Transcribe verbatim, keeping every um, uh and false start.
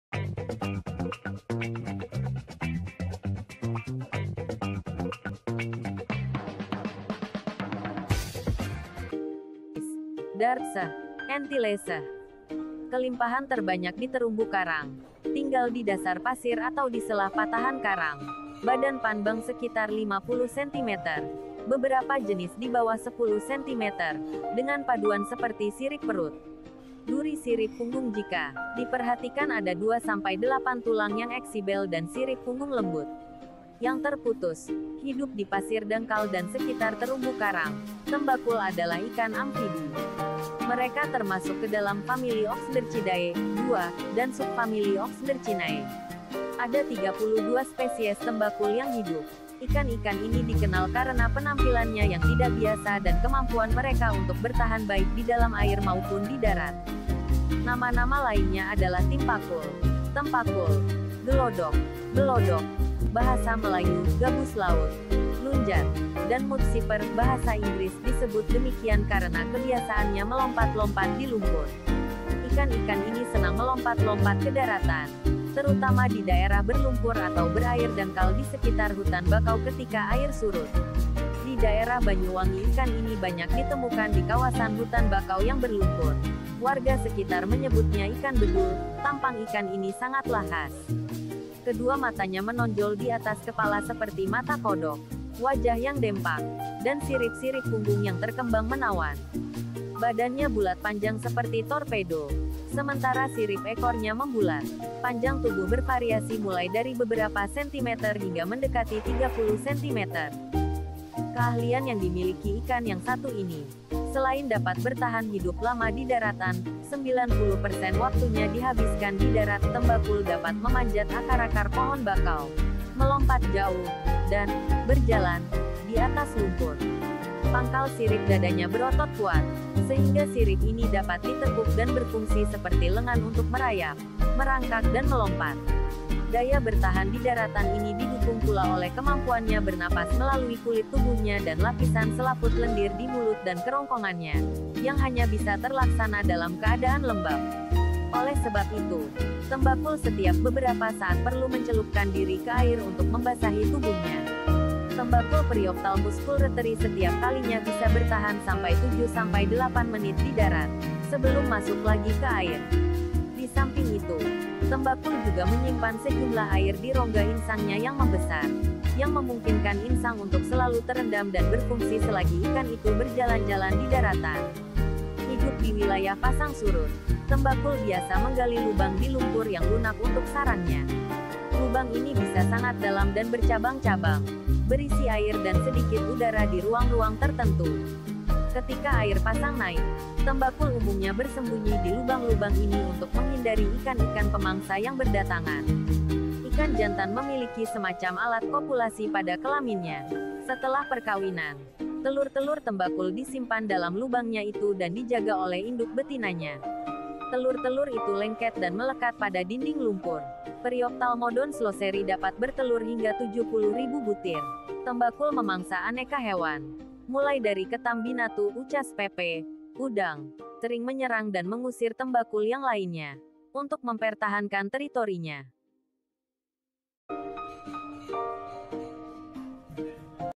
Dartsa, Entilesa. Kelimpahan terbanyak di terumbu karang. Tinggal di dasar pasir atau di selah patahan karang. Badan pandang sekitar lima puluh sentimeter. Beberapa jenis di bawah sepuluh sentimeter. Dengan paduan seperti sirip perut. Duri sirip punggung jika diperhatikan ada dua sampai delapan tulang yang eksibel dan sirip punggung lembut. Yang terputus, hidup di pasir dangkal dan sekitar terumbu karang. Tembakul adalah ikan amfibi. Mereka termasuk ke dalam famili Oxydercidae, dua, dan subfamili Oxydercinae. Ada tiga puluh dua spesies tembakul yang hidup. Ikan-ikan ini dikenal karena penampilannya yang tidak biasa dan kemampuan mereka untuk bertahan baik di dalam air maupun di darat. Nama-nama lainnya adalah timpakul, tempakul, gelodok, belodok, bahasa Melayu, gabus laut, lunjat, dan mudsiper, bahasa Inggris disebut demikian karena kebiasaannya melompat-lompat di lumpur. Ikan-ikan ini senang melompat-lompat ke daratan, terutama di daerah berlumpur atau berair dangkal di sekitar hutan bakau ketika air surut. Di daerah Banyuwangi ikan ini banyak ditemukan di kawasan hutan bakau yang berlumpur. Warga sekitar menyebutnya ikan bedul, tampang ikan ini sangatlah khas. Kedua matanya menonjol di atas kepala seperti mata kodok, wajah yang dempak, dan sirip-sirip punggung yang terkembang menawan. Badannya bulat panjang seperti torpedo, sementara sirip ekornya membulat. Panjang tubuh bervariasi mulai dari beberapa sentimeter hingga mendekati tiga puluh sentimeter. Keahlian yang dimiliki ikan yang satu ini, selain dapat bertahan hidup lama di daratan, sembilan puluh persen waktunya dihabiskan di darat. Tembakul dapat memanjat akar-akar pohon bakau, melompat jauh, dan berjalan di atas lumpur. Pangkal sirip dadanya berotot kuat, sehingga sirip ini dapat ditekuk dan berfungsi seperti lengan untuk merayap, merangkak dan melompat. Daya bertahan di daratan ini didukung pula oleh kemampuannya bernapas melalui kulit tubuhnya dan lapisan selaput lendir di mulut dan kerongkongannya, yang hanya bisa terlaksana dalam keadaan lembab. Oleh sebab itu, tembakul setiap beberapa saat perlu mencelupkan diri ke air untuk membasahi tubuhnya. Tembakul Periophthalmus pulchruteri setiap kalinya bisa bertahan sampai tujuh sampai delapan menit di darat, sebelum masuk lagi ke air. Di samping itu, tembakul juga menyimpan sejumlah air di rongga insangnya yang membesar, yang memungkinkan insang untuk selalu terendam dan berfungsi selagi ikan itu berjalan-jalan di daratan. Hidup di wilayah pasang surut, tembakul biasa menggali lubang di lumpur yang lunak untuk sarangnya. Lubang ini bisa sangat dalam dan bercabang-cabang, berisi air dan sedikit udara di ruang-ruang tertentu. Ketika air pasang naik, tembakul umumnya bersembunyi di lubang-lubang ini untuk menghindari ikan-ikan pemangsa yang berdatangan. Ikan jantan memiliki semacam alat kopulasi pada kelaminnya. Setelah perkawinan, telur-telur tembakul disimpan dalam lubangnya itu dan dijaga oleh induk betinanya. Telur-telur itu lengket dan melekat pada dinding lumpur. Periophthalmodon sloseri dapat bertelur hingga tujuh puluh ribu butir. Tembakul memangsa aneka hewan, mulai dari ketam binatu, ucas pepe, udang, sering menyerang dan mengusir tembakul yang lainnya, untuk mempertahankan teritorinya.